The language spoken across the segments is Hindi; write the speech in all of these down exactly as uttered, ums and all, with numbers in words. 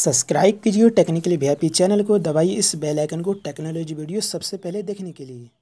सब्सक्राइब कीजिए टेक्निकली वीआईपी चैनल को, दबाइए इस बेल आइकन को टेक्नोलॉजी वीडियो सबसे पहले देखने के लिए।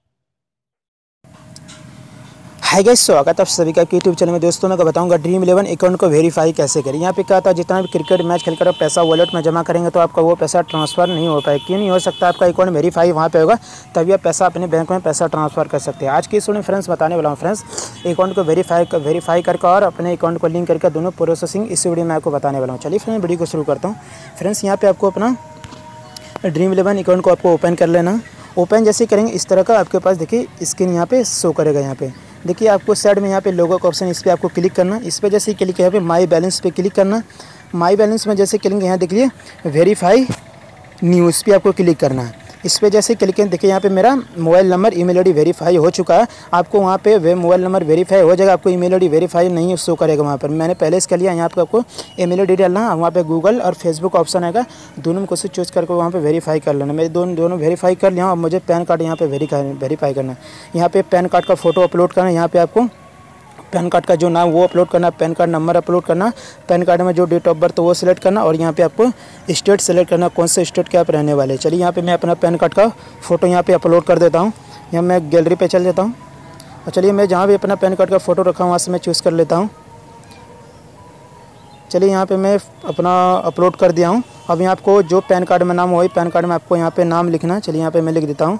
हाय गाइस, स्वागत है आप सभी का यूट्यूब चैनल में। दोस्तों मैं को बताऊंगा ड्रीम इलेवन अकाउंट को वेरीफाई कैसे करें। यहाँ पे क्या था, जितना भी क्रिकेट मैच खेलकर आप पैसा वॉलेट में जमा करेंगे तो आपका वो पैसा ट्रांसफ़र नहीं हो पाए। क्यों नहीं हो सकता? आपका अकाउंट वेरीफाई वहाँ पे होगा, तभी आप पैसा अपने बैंक में पैसा ट्रांसफ़र कर सकते हैं। आज की इस वीडियो में फ्रेंड्स बताने वाला हूँ फ्रेंड्स, अकाउंट को वेरीफाई वेरीफाई करके और अपने अकाउंट को लिंक करके दोनों प्रोसेसिंग इस वीडियो में आपको बताने वाला हूँ। चलिए फ्रेंड्स वीडियो को शुरू करता हूँ। फ्रेंड्स यहाँ पर आपको अपना ड्रीम इलेवन अकाउंट को आपको ओपन कर लेना। ओपन जैसे करेंगे इस तरह का आपके पास देखिए स्क्रीन यहाँ पे शो करेगा। यहाँ पे देखिए आपको साइड में यहाँ पे लोगो का ऑप्शन, इस पर आपको क्लिक करना। इस पर जैसे ही क्लिक यहाँ पे माई बैलेंस पे क्लिक करना। माई बैलेंस में जैसे क्लिक यहाँ देखिए वेरीफाई न्यूज़ पे आपको क्लिक करना है। इस पर जैसे क्लिक करें देखिए यहाँ पे मेरा mobile number email ID verify हो चुका है। आपको वहाँ पे वे मोबाइल नंबर वेरीफाई हो जाएगा, आपको ईमेल आईडी वेरीफाई नहीं शो करेगा वहाँ पर। मैंने पहले इसका लिया। यहाँ पे आपको ईमेल आईडी डालना है, वहाँ पे गूगल और फेसबुक ऑप्शन आएगा, दोनों में कुछ चूज़ करके वहाँ पे वेरीफाई कर लेना। मैं दोनों दोनों वेरीफाई कर लिया। अब मुझे पैन कार्ड यहाँ पे वेरीफाई वेरीफाई करना है। यहाँ पे पैन कार्ड का फोटो अपलोड करना है। यहाँ पे आपको पैन कार्ड का जो नाम वो अपलोड करना, पैन कार्ड नंबर अपलोड करना, पैन कार्ड में जो डेट ऑफ बर्थ वो सिलेक्ट करना, और यहाँ पे आपको स्टेट सेलेक्ट करना, कौन से स्टेट के आप रहने वाले। चलिए यहाँ पे मैं अपना पैन कार्ड का फ़ोटो यहाँ पे अपलोड कर देता हूँ। यहाँ मैं गैलरी पे चल जाता हूँ और चलिए मैं जहाँ भी अपना पैन कार्ड का फ़ोटो रखा हूँ वहाँ से मैं चूज़ कर लेता हूँ। चलिए यहाँ पर मैं अपना अपलोड कर दिया हूँ। अब यहाँ आपको जो पैन कार्ड में नाम वही पैन कार्ड में आपको यहाँ पर नाम लिखना है। चलिए यहाँ पर मैं लिख देता हूँ।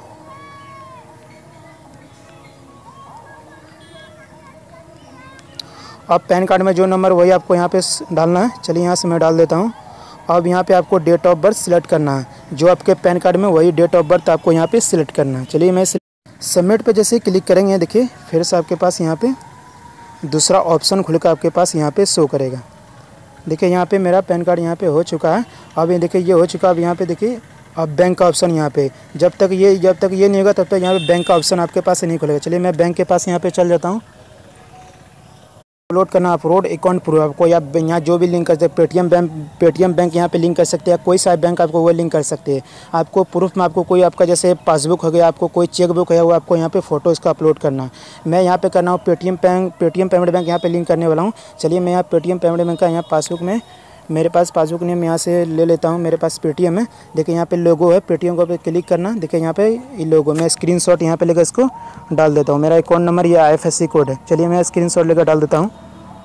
अब पैन कार्ड में जो नंबर वही आपको यहाँ पे डालना है। चलिए यहाँ से मैं डाल देता हूँ। अब यहाँ पे आपको डेट ऑफ बर्थ सिलेक्ट करना है, जो आपके पैन कार्ड में वही डेट ऑफ बर्थ आपको यहाँ पे सिलेक्ट करना है। चलिए मैं सबमिट पे जैसे क्लिक करेंगे देखिए फिर से आपके पास यहाँ पे दूसरा ऑप्शन खुल कर आपके पास यहाँ पे शो करेगा। देखिए यहाँ पे मेरा पैन कार्ड यहाँ पे हो चुका है। अब ये देखिए ये हो चुका। अब यहाँ पे देखिए अब बैंक का ऑप्शन यहाँ पे, जब तक ये जब तक ये नहीं होगा तब तक यहाँ पे बैंक का ऑप्शन आपके पास नहीं खुलेगा। चलिए मैं बैंक के पास यहाँ पे चल जाता हूँ। अपलोड करना अपलोड अकाउंट प्रूफ, आपको आप यहाँ जो भी लिंक कर सकते हैं, पेटीएम बैंक पेटीएम बैंक यहाँ पे लिंक कर सकते हैं, कोई सा बैंक आपको वो लिंक कर सकते हैं। आपको प्रूफ में आपको कोई आपका जैसे पासबुक हो गया, आपको कोई चेक बुक है वो आपको यहाँ पे फोटो इसका अपलोड करना है। मैं यहाँ पे करना हूँ Paytm bank Paytm payment bank यहाँ पे लिंक करने वाला हूँ। चलिए मैं यहाँ पेटीएम पेमेंट बैंक का यहाँ पासबुक में मेरे पास पासबुक नेम यहाँ से ले लेता हूँ। मेरे पास पेटीएम है। देखिए यहाँ पे लोगो है, पेटीएम को पे क्लिक करना। देखिए यहाँ पे ये लोगो, मैं स्क्रीनशॉट यहाँ पे लेकर इसको डाल देता हूँ। मेरा अकाउंट नंबर ये I F S C code है। चलिए मैं स्क्रीनशॉट लेकर डाल देता हूँ।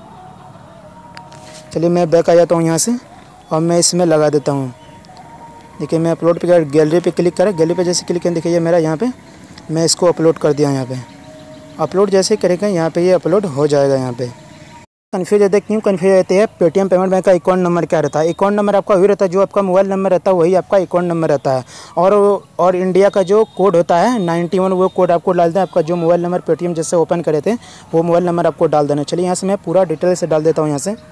चलिए मैं बैक आ जाता हूँ यहाँ से और मैं इसमें लगा देता हूँ। देखिए मैं अपलोड पे गैलरी पे क्लिक करें। गैलरी पे जैसे क्लिक करें देखिए ये मेरा यहाँ पे मैं इसको अपलोड कर दिया। यहाँ पे अपलोड जैसे करेंगे यहाँ पे ये अपलोड हो जाएगा। यहाँ पे कन्फ्यूज रहते क्यों कन्फ्यूज रहते हैं? पेटीएम पेमेंट बैंक का अकाउंट नंबर क्या रहता है? अकाउंट नंबर आपका वही रहता है जो आपका मोबाइल नंबर रहता है, वही आपका अकाउंट नंबर रहता है। और और इंडिया का जो कोड होता है नाइन्टी वन, वो कोड आपको डाल दें। आपका जो मोबाइल नंबर पेटीएम जैसे ओपन करे थे वो मोबाइल नंबर आपको डाल देना। चलिए यहाँ से मैं पूरा डिटेल से डाल देता हूँ। यहाँ से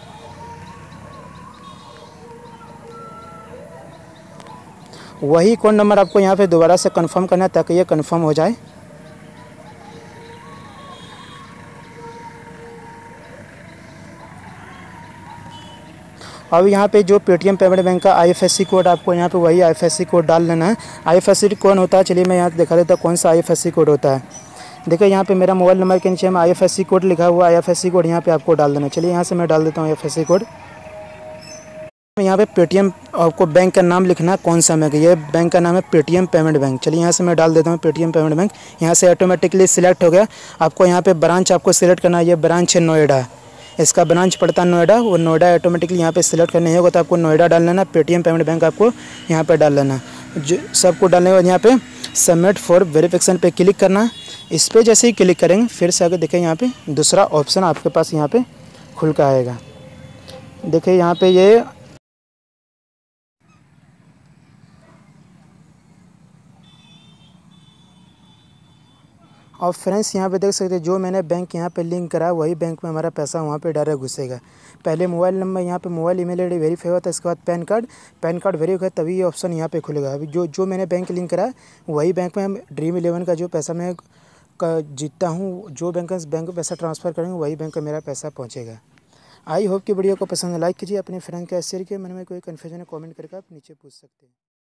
वही अकाउंट नंबर आपको यहाँ पे दोबारा से कंफर्म करना है ताकि ये कंफर्म हो जाए। अब यहाँ पे जो पेटीएम पेमेंट बैंक का आईएफएससी कोड आपको यहाँ पे वही आईएफएससी कोड डाल लेना है। आईएफएससी कौन होता है? चलिए मैं यहाँ दिखा देता हूँ कौन सा आईएफएससी कोड होता है। देखिए यहाँ पे मेरा मोबाइल नंबर के नीचे में आईएफएससी कोड लिखा हुआ है। आईएफएससी कोड यहाँ पे आपको डाल देना। चलिए यहाँ से मैं डाल देता हूँ आईएफएससी कोड। यहाँ पे पेटीएम आपको बैंक का नाम लिखना है, कौन सा बैंक है। ये बैंक का नाम है पेटीएम पेमेंट बैंक। चलिए यहाँ से मैं डाल देता हूँ पेटीएम पेमेंट बैंक। यहाँ से ऑटोमेटिकली सिलेक्ट हो गया। आपको यहाँ पे ब्रांच आपको सिलेक्ट करना है। ये ब्रांच है नोएडा, इसका ब्रांच पड़ता है नोएडा। वो नोएडा ऑटोमेटिकली यहाँ पे सिलेक्ट करने होगा तो आपको नोएडा डाल लेना। पेटीएम पेमेंट बैंक आपको यहाँ पे डाल लेना। जो सबको डालने के बाद यहाँ पे सबमिट फॉर वेरिफिकेशन पे क्लिक करना। इस पर जैसे ही क्लिक करेंगे फिर से आगे देखें यहाँ पे दूसरा ऑप्शन आपके पास यहाँ पे खुल कर आएगा। देखिए यहाँ पे ये और फ्रेंड्स यहाँ पे देख सकते हैं जो मैंने बैंक यहाँ पे लिंक करा वही बैंक में हमारा पैसा वहाँ पे डायरेक्ट घुसेगा। पहले मोबाइल नंबर यहाँ पे मोबाइल ईमेल आईडी वेरीफाई हुआ था, इसके बाद PAN card PAN card verify तभी ये ऑप्शन यहाँ पे खुलेगा। अभी जो जो मैंने बैंक लिंक करा वही बैंक में हम ड्रीम इलेवन का जो पैसा मैं जीतता हूँ, जो बैंक बैंक में पैसा ट्रांसफ़र करेंगे वही बैंक में मेरा पैसा पहुँचेगा। आई होप कि वीडियो को पसंद लाइक कीजिए, अपने फ्रेंड का शेयर कीजिए। मन में कोई कन्फ्यूजन है कॉमेंट करके आप नीचे पूछ सकते हैं।